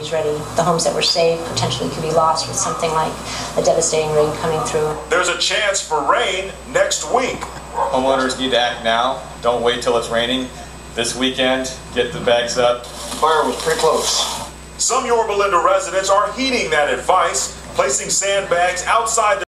properties ready. The homes that were saved potentially could be lost with something like a devastating rain coming through. There's a chance for rain next week. Homeowners need to act now. Don't wait till it's raining. This weekend, get the bags up. Fire was pretty close. Some Yorba Linda residents are heeding that advice, placing sandbags outside